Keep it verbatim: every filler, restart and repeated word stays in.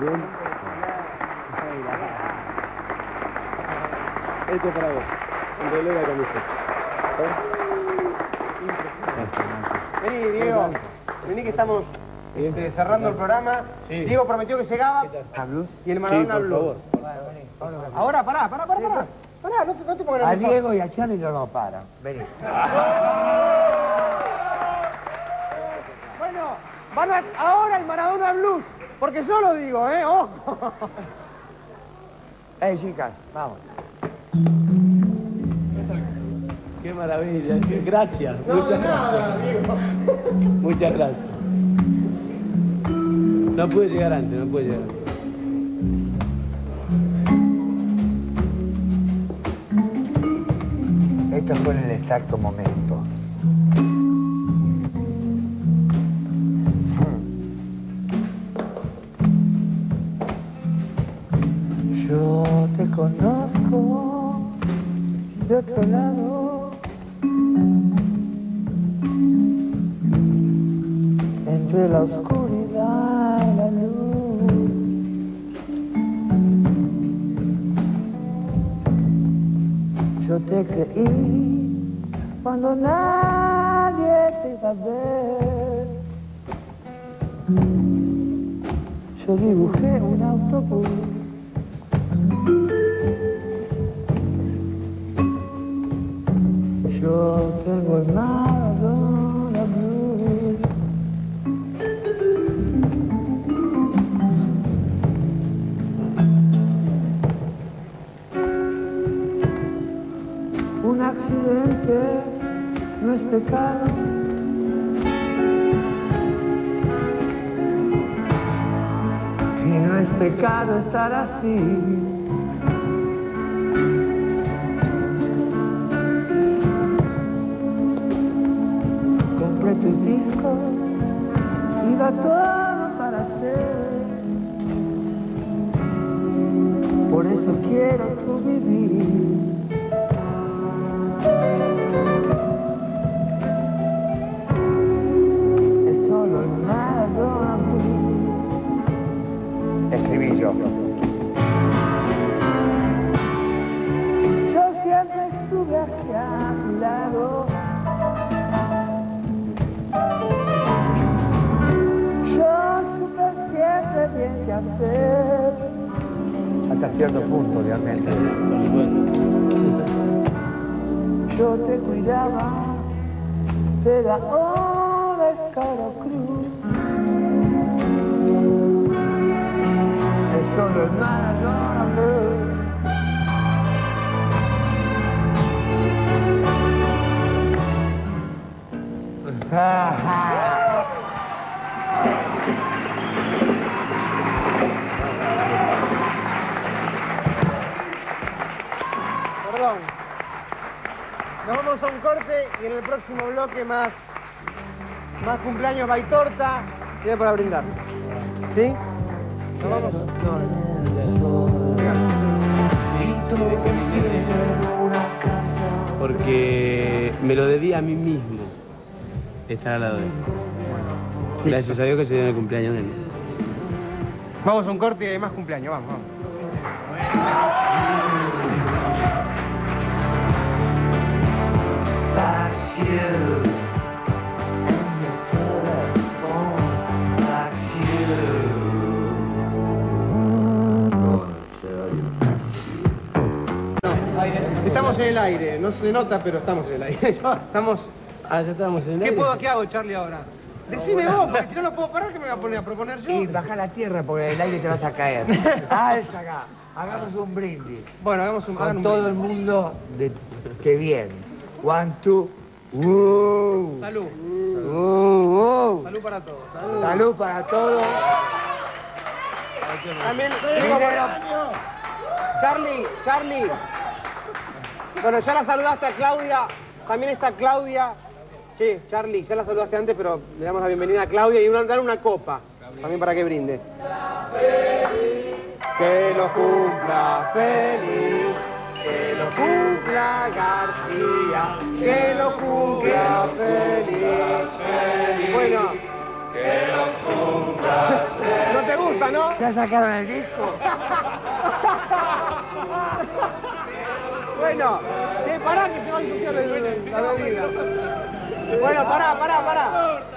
Bien. Este es para vos. Un reloj de camiseta. Vení, Diego. Vení que estamos este, cerrando el programa. Sí. Diego prometió que llegaba. Y el Maradona habló. Sí, ahora, pará, pará, pará, pará. Pará, no te, no te pongas a Diego y a Charlie no nos paran. Vení. Bueno, van a, ahora el Maradona Blues. Porque yo lo digo, ¿eh? Ojo. Eh, chicas, vamos. Qué maravilla, gracias. No, muchas nada, gracias. Diego. Muchas gracias. No pude llegar antes, no pude llegar antes. Esto fue en el exacto momento. Yo te conozco de otro lado, entre la oscuridad y la luz. Yo te creí cuando nadie te iba a ver. Yo dibujé un autobús. Yo tengo el Maradona Blues. Un accidente no es pecado. Y no es pecado estar así. Compré tus discos, iba todo para hacer. Por eso quiero tu vivir. Es solo el Maradona Blues. Escribí yo. Yo siempre estuve aquí a tu lado. Bien que hacer hasta cierto punto, obviamente. Yo te cuidaba, pero ahora es caro cruz. Es solo el Maradona Blues. Perdón. Nos vamos a un corte y en el próximo bloque más, más cumpleaños baitorta y para brindar. ¿Sí? Nos vamos. Porque me lo debí a mí mismo estar al lado de él. Gracias a Dios que se dio en el cumpleaños de él. Vamos a un corte y hay más cumpleaños. Vamos, vamos. Estamos en el aire, no se nota, pero estamos en el aire. Estamos... Ah, ya estábamos en el ¿Qué aire. puedo, qué hago, Charlie, ahora? Decime vos, porque si no lo puedo parar, ¿qué me voy a poner a proponer yo? Y baja la tierra porque el aire te vas a caer. Alza acá. Hagamos un brindis. Bueno, hagamos un, hagan Con un todo brindis. el mundo de que viene. One, two. Uh, Salud. uh, uh. Salud para todos. Salud. Salud para todos. También, digo, Charlie, Charlie. Bueno, ya la saludaste a Claudia. También está Claudia. Sí, Charlie, ya la saludaste antes, pero le damos la bienvenida a Claudia y una, dar una copa. También para que brinde. Que lo cumpla feliz. Que lo cumpla García. Que lo cumpla feliz. Bueno. Que los cumplas feliz. ¿No te gusta? arriba, ¿no? Ya sacaron el disco. Bueno, sí, pará que se va a ensuciar la bebida. Bueno, pará, pará, pará.